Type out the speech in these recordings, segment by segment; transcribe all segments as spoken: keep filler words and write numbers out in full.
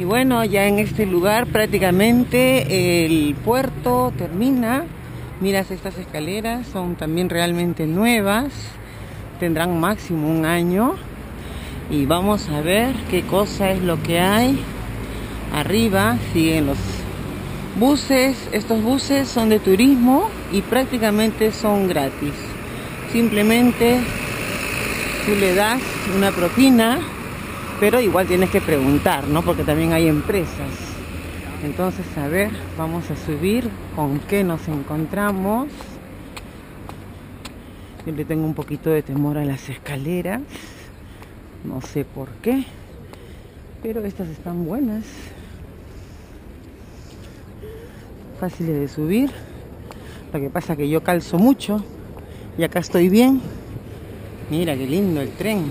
Y bueno, ya en este lugar prácticamente el puerto termina. Miras, estas escaleras son también realmente nuevas, tendrán máximo un año. Y vamos a ver qué cosa es lo que hay arriba. Siguen los buses. Estos buses son de turismo y prácticamente son gratis. Simplemente tú le das una propina, pero igual tienes que preguntar, ¿no? Porque también hay empresas. Entonces, a ver, vamos a subir. ¿Con qué nos encontramos? Yo le tengo un poquito de temor a las escaleras. No sé por qué, pero estas están buenas. Fáciles de subir. Lo que pasa es que yo calzo mucho y acá estoy bien. Mira qué lindo el tren.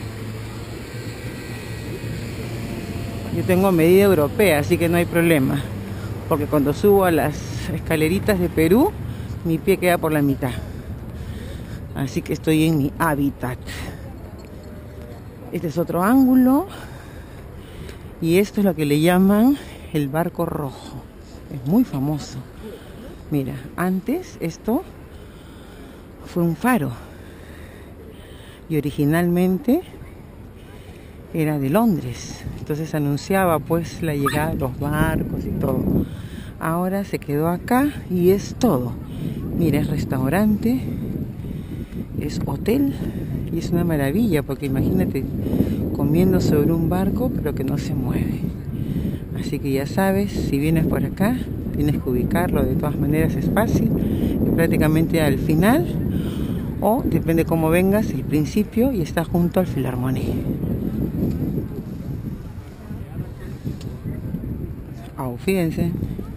Yo tengo medida europea, así que no hay problema. Porque cuando subo a las escaleritas de Perú, mi pie queda por la mitad. Así que estoy en mi hábitat. Este es otro ángulo. Y esto es lo que le llaman el barco rojo. Es muy famoso. Mira, antes esto fue un faro. Y originalmente era de Londres. Entonces anunciaba pues la llegada de los barcos y todo. Ahora se quedó acá y es todo. Mira, es restaurante, es hotel y es una maravilla porque imagínate comiendo sobre un barco pero que no se mueve. Así que ya sabes, si vienes por acá tienes que ubicarlo. De todas maneras es fácil, es prácticamente al final, o depende cómo vengas, el principio, y está junto al Philharmonie. Oh, fíjense.